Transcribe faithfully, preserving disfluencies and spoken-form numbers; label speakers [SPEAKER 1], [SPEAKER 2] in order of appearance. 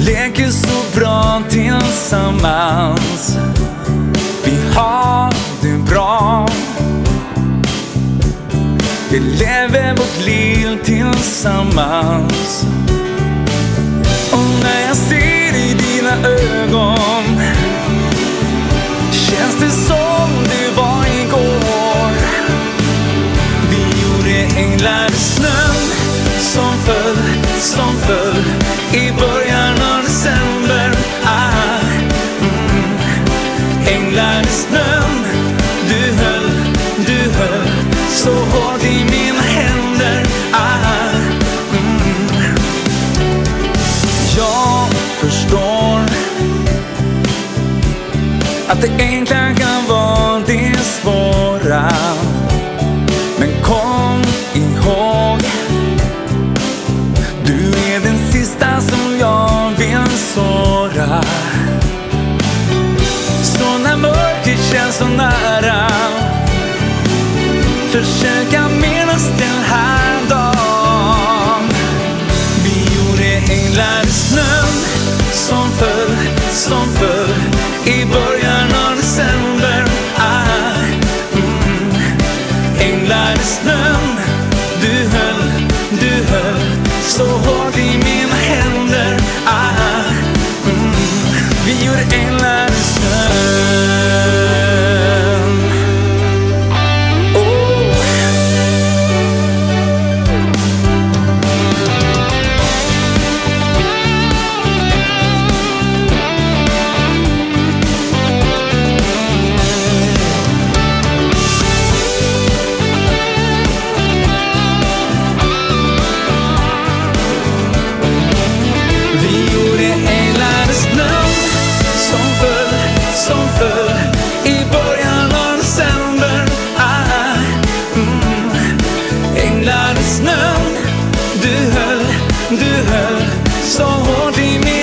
[SPEAKER 1] leker så bra tillsammans. Vi har det bra. Vi lever vårt liv tillsammans. Och när jag ser i dina ögon känns det som det var igår. Vi gjorde änglar i snön som föll, som föll i början av december. Ah, mm. Änglar i snön, du höll, du höll så hårt i mina händer. Ah, mm. Jag förstår att det enkla kan vara det svåra. Men kom ihåg, du är den sista som jag vill såra. Så när mörkret känns så nära, försöka minnas den här dagen. Vi gjorde änglar i snön som föll, som föll i början av december. Ah, mm. Änglar i snön, du höll, du höll så hårt i mina händer. Ah, mm. Vi gjorde änglar i snön. I början av december. Ah, mm. Änglar i snön, du höll, du höll så hårt i min